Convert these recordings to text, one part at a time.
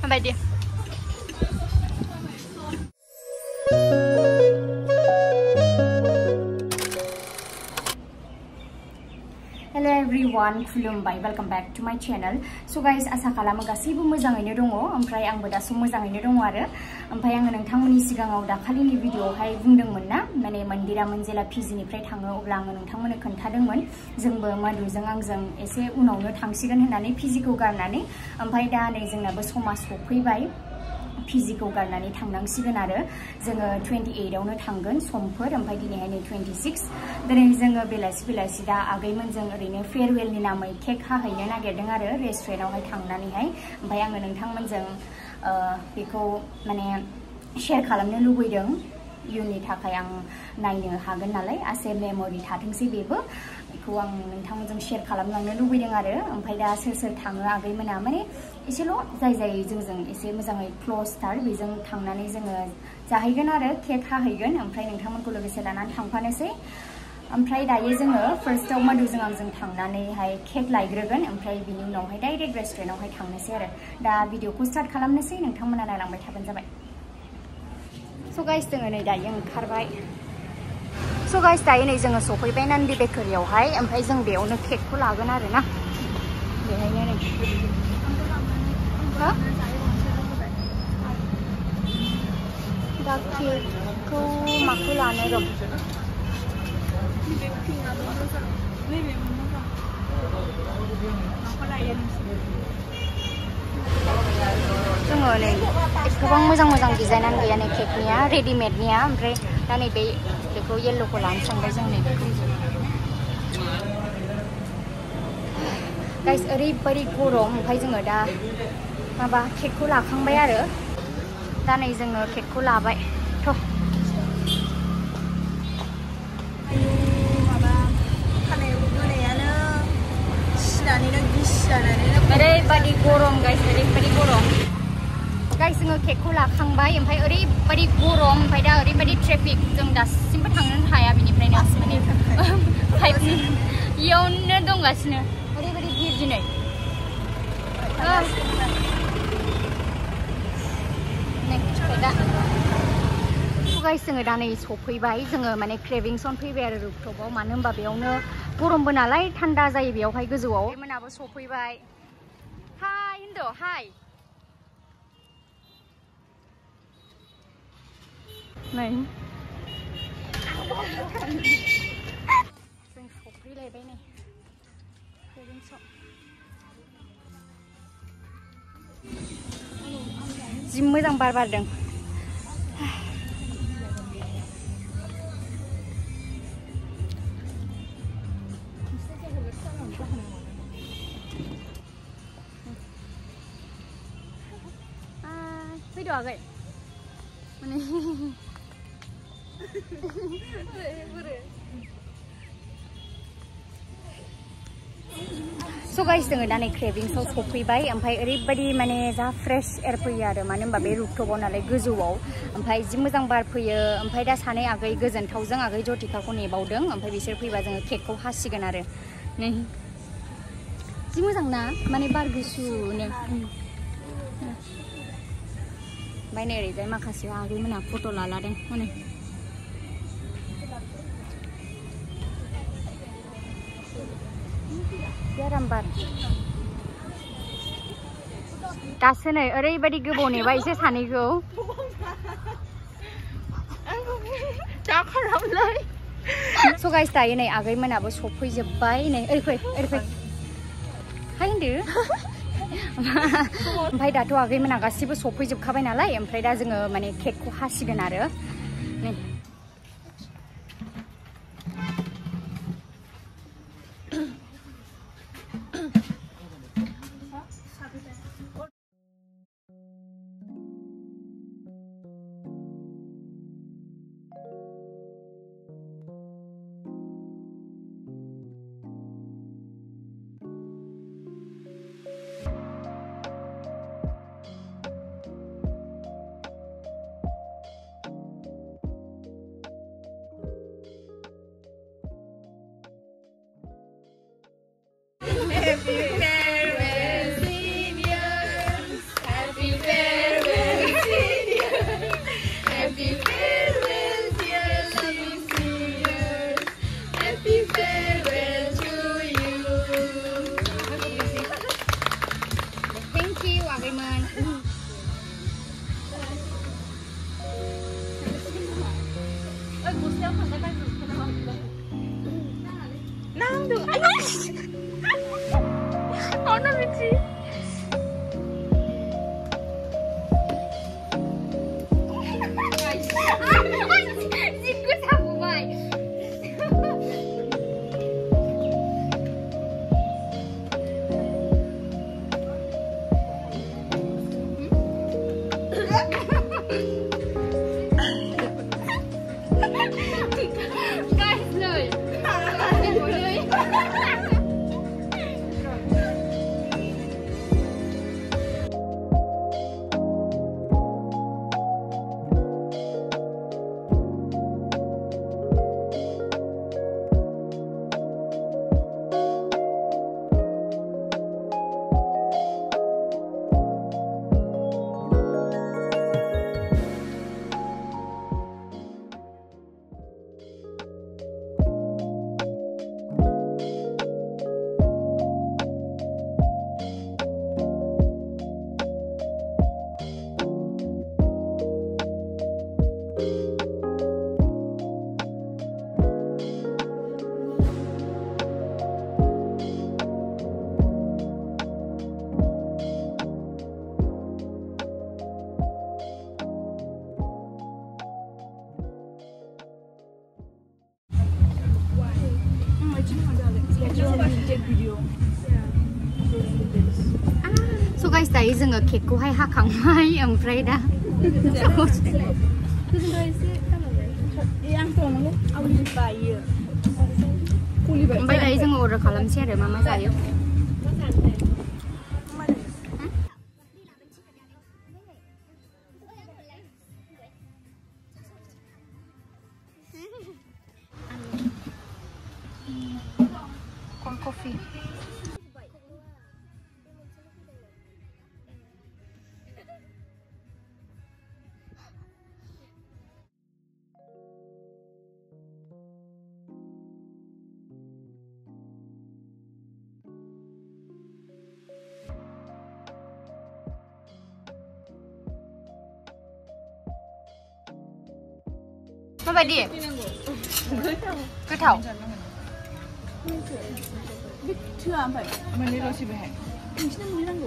बायदि Hello everyone, खुलुमबाय, welcome back to my channel. So guys, आसा खालामो गासैबो मोजाङैनो दङ, ओमफ्राय आंबो दासो मोजाङैनो दङ आरो ओमफ्राय आङो नोंथांमोननि सिगाङाव दाखालिनि भिडिअआवहाय बुंदोंमोन ना माने मन्दिरामोन जेला पिजिनिफ्राय थाङो अब्ला आङो नोंथांमोननो खोन्थादोंमोन जोंबो माधुजों आंजों एसे उनावनो थांसिगोन होननानै पिजिखौ गारनानै ओमफ्राय दा नै जोंनाबो समा सफैबाय पिजिखौ गारनानै थांनांसिगोन आरो जोङो 28 आवनो थांगोन समफोर ओमफ्राय दिनैहाय नै 26 दिनै जोङो बेलासि दा आगैमोनजों ओरैनो फेयरवेलनि नामै केक हाहैनो नागिरदों आरो रेस्टुरेन्टआवहाय थांनानैहाय ओमफ्राय आङो नोंथांमोनजों बेखौ माने शेयार खालामनो लुबैदों इयुननि थाखाय आं नायनो हागोन नालाय एसे मेम'रि थाथोंसै बेबो बेखौ आं नोंथांमोनजों शेयार खालामलांनो लुबैदों आरो ओमफ्राय दा सोर थाङो आगैमोना माने एसेल' जाय जोंजों एसे मोजाङै क्ल'सथार बेजों थांनानै जोङो जाहैगोन आरो केक हाहैगोन ओमफ्राय नोंथांमोनखौ लोगोसे लानानै थांफानोसै ओमफ्राय दायो जोङो फार्स्टआव माधुजों आंजों थांनानैहाय केक लायग्रोगोन ओमफ्राय बिनि उनावहाय डाइरेक्ट रेस्टुरेन्टआवहाय थांनोसै आरो दा भिडिअखौ स्टार्ट खालामनोसै नोंथांमोना नायलांबाय थाबानो जाबाय स' गाइस जोङो नै दायो ओंखारबाय स' गाइस दायो नै जोङो सफैबाय नान्दि बेकारियावहाय ओमफ्राय जों बेयावनो केकखौ लागोन आरो ना बेहायनो नै दा केकखौ माखौ लानो दं जोङो नै गोबां मोजां डिजाइनानो गैया नै केकनिया रेडिमेडनिया ओमफ्राय दा नै बेखौ येल्ल'खौ लानो सानबाय जों नै बेखौ गाइस ओरैबायदि गरम ओमफ्राय जोङो दा माबा केकखौ लाखांबाय आरो दा नै जोङो केकखौ लाबाय थ' ओरैबायदि गरम गाइस ओरैबायदि गरम गाइस जोङो केकखौ लाखांबाय ओमफ्राय ओरैबायदि गरम ओमफ्राय दा ओरैबायदि ट्रेफिक जों दासिमबो थांनो हाया बिनिफ्रायनो माने 5 मिनिट इयावनो दंगासिनो ओरैबायदि भिर दिनै गाइस जोङो दा नै सफैबाय जोङो माने क्रेभिंसन फैबाय आरो रुफटपआव मानो होनबा बेयावनो गरमबो नालाय थान्दा जायो बेयावहाय गोजौआव मोनाबो सफैबाय हाय हिन्दु हाय नै जों सफैलायबाय नै क्रेभिंसन जि मोजां बार बारदों फैदो आगै माने स' गाइस जोङो दा नै क्रेभिंसआव सफैबाय ओमफ्राय ओरैबायदि माने जा फ्रेश एयार फैयो आरो मानो होनबा बे रुफटपआव नालाय गोजौआव ओमफ्राय जि मोजां बार फैयो ओमफ्राय दा सानै आगै गोजोनथावजों आगै जटिकाखौ नेबावदों ओमफ्राय बिसोर फैबा जोङो केकखौ हासिगोन आरो नै जि मोजां ना माने बार गुसुनो ओमफ्राय नै ओरैजाय माखासे आगैमोनहा फट' लालादों हनै आराम बार दासो नै ओरैबायदि गोबाव नेबाय एसे सानैखौ स' गाइस दायो नै आगैमोनाबो सफैजोब्बाय नै ओरै फै हाय होनदो ओमफ्राय दाथ' आगैमोना गासिबो सफैजोबखाबाय नालाय ओमफ्राय दा जोङो माने केकखौ हासिगोन आरो नै So guys, tadi जोङो केकखौहाय हाखांबाय ओमफ्राय दा ओमफ्राय दायो जोङो अर्डार खालामसै आरो मा मा जायो coffee. माबायदि गोथाव थोआ ओमफ्राय मोननैल'सै बेहाय नोंसिना मोननै नांगौ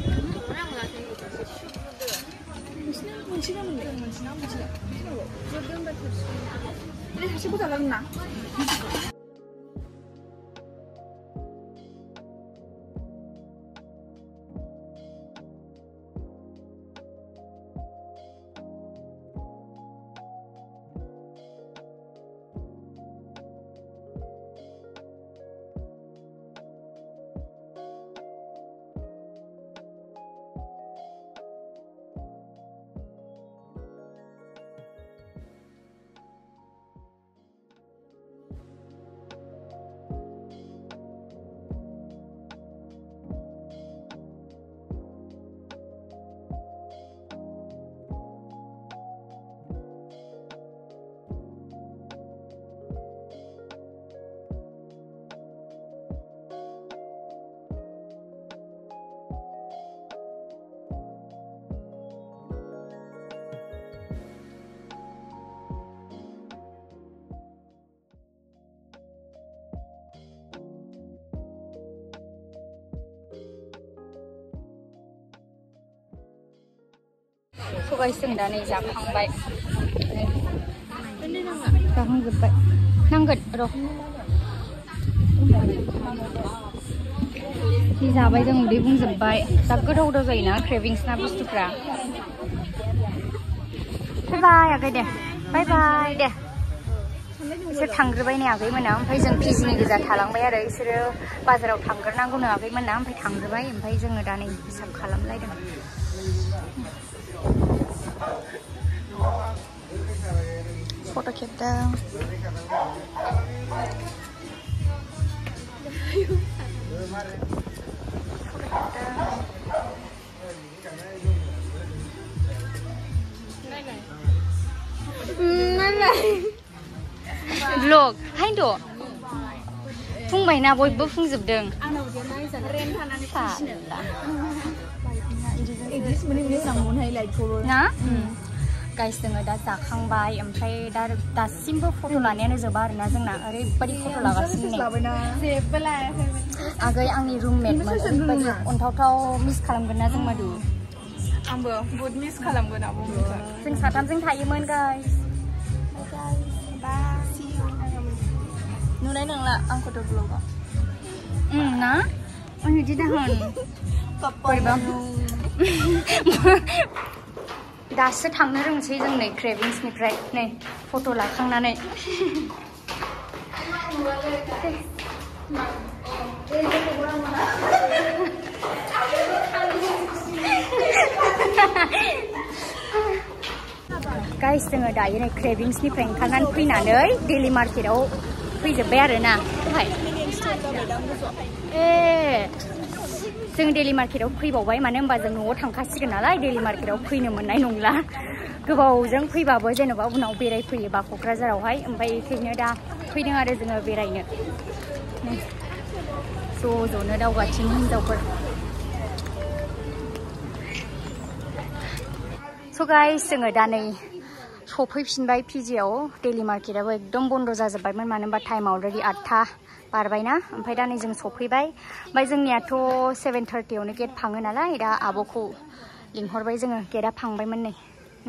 नोंसिना मोनसे नांगौ मोनसेना सासे गथा लागोन ना So guys, जों दा नै जाखांबाय जाखांजोब्बाय नांगोन र' जि जाबाय जों उदै बुंजोब्बाय दा गोथाव जायोना क्रेभिंसना बुस्थुफ्रा बाय बाय आगै दे बाय बाय दे बिसोर थांग्रोबाय नै आगैमोना ओमफ्राय जों पिजिनि गोजा थालांबाय आरो बिसोरो बाजाराव थांग्रोनांगौनो आगैमोना ओमफ्राय थांग्रोबाय ओमफ्राय जोङो दा नै हिसाब खालामलायदों Foto kita. Vlog, hai do. Fungबाय ना बयबो फुंजोबदों ना गाइस जोङो दा जाखांबाय ओमफ्राय दासिमबो फट' लानायानो जोबा आरोना जोंना ओरैबायदि फट' लागासिनो आगै आंनि रुममेटमोन ओरैबायदि अन्थावथाव मिस खालामगोन ना जों मादु आंबो बहुत मिस खालामगोन आब'मोनखौ जों साथामजों थायोमोन गाइस नुनाय नंला आंखौथ' ब्लगाव ना आं बिदि दाहोन दासो थांनो रोंसै जों नै क्रेभिंसनिफ्राय नै फट' लाखांनानै गाइस जोङो दायो नै क्रेभिंसनिफ्राय ओंखारनानै फैनानै डेली मार्केटाव फैजोब्बाय आरोना जों डेली मार्केटाव फैबावबाय मानो होनबा जों न'आव थांखासिगोन नालाय डेली मार्केटाव फैनो मोननाय नंला गोबावजों फैबाबो जेनेबा उनाव बेरायफैयोबा क'क्राझारावहाय ओमफ्राय बेखायनो दा फैदों आरो जोङो बेरायनो ज'नो दावगाथिं हिनजावफोर स' गाइस जोङो दा नै सफैफिनबाय पिजिआव डेली मार्केटाबो एकदम बन्द' जाजोब्बायमोन मानो होनबा टाइमा अलरेडि 8था बारबायना ओमफ्राय दा नै जों सफैबाय ओमफ्राय जोंनियाथ' 7:30आवनो गेट फाङो नालाय दा आब'खौ लिंहरबाय जोङो गेटआ फांबायमोन नै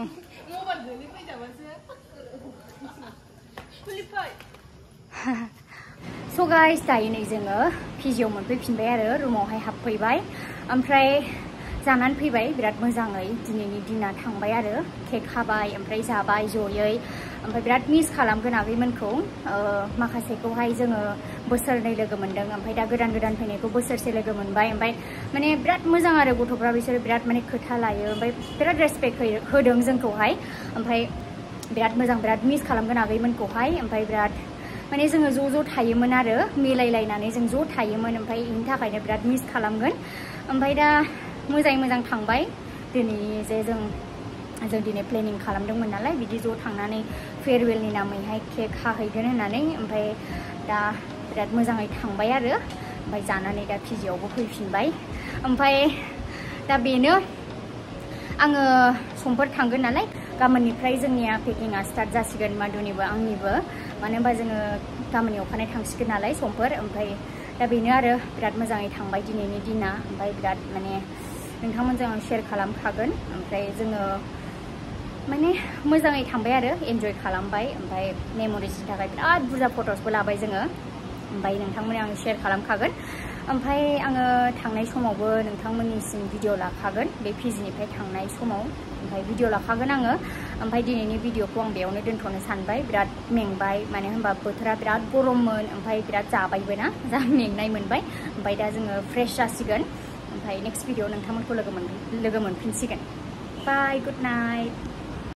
स' गाइस दायो नै जोङो पिजिआव मोनफैफिनबाय आरो रुमावहाय हाबफैबाय ओमफ्राय जानानै फैबाय बिराद मोजाङै दिनैनि दिना थांबाय आरो केक हाबाय ओमफ्राय जाबाय जयै ओमफ्राय बिराद मिस खालामगोन आगैमोनखौ माखासेखौहाय जोङो बोसोरनै लोगो मोनदों ओमफ्राय दा गोदान फैनायखौ बोसोरसे लोगो मोनबाय ओमफ्राय माने बिराद मोजां आरो गथ'फ्रा बिसोरो बिराद माने खोथा लायो ओमफ्राय बिराद रेसपेक्ट होदों जोंखौहाय ओमफ्राय बिराद मोजां बिराद मिस खालामगोन आगैमोनखौहाय ओमफ्राय बिराद माने जोङो ज' थायोमोन आरो मिलायलायनानै जों ज' थायोमोन ओमफ्राय बेनि थाखायनो बिराद मिस खालामगोन ओमफ्राय दा मोजाङै मोजां थांबाय दिनै जे जों दिनै प्लेनिं खालामदोंमोन नालाय बिदि ज' थांनानै फेयारवेलनि नामैहाय केक हाहैगोन होननानै ओमफ्राय दा बिराद मोजाङै थांबाय आरो ओमफ्राय जानानै दा पिजिआवबो फैफिनबाय ओमफ्राय दा बेनो आङो समफोर थांगोन नालाय गाबोननिफ्राय जोंनिया पेकिंआ स्टार्ट जासिगोन मादुनिबो आंनिबो मानो होनबा जोङो गाबोननि अखानायै थांसिगोन नालाय समफोर ओमफ्राय दा बेनो आरो बिराद मोजाङै थांबाय दिनैनि दिना ओमफ्राय बिराद माने नोंथांमोनजों आं शेयार खालामखागोन ओमफ्राय जोङो माने मोजाङै थांबाय आरो एन्जय खालामबाय ओमफ्राय मेम'रिसनि थाखाय बिराद बुरजा फट'सबो लाबाय जोङो ओमफ्राय नोंथांमोननि आं शेयार खालामखागोन ओमफ्राय आङो थांनाय समावबो नोंथांमोननिसिम भिडिअ लाखागोन बे पिजिनिफ्राय थांनाय समाव ओमफ्राय भिडिअ लाखागोन आङो ओमफ्राय दिनैनि भिडिअखौ आं बेयावनो दोनथ'नो सानबाय बिराद मेंबाय मानो होनबा बोथोरा बिराद गरममोन ओमफ्राय बिराद जाबायबो ना जा मेंनाय मोनबाय ओमफ्राय दा जोङो फ्रेश जासिगोन ओमफ्राय नेक्स्ट भिडिअ नोंथांमोनखौ लोगो मोनफिनसिगोन बाय गुड नाइट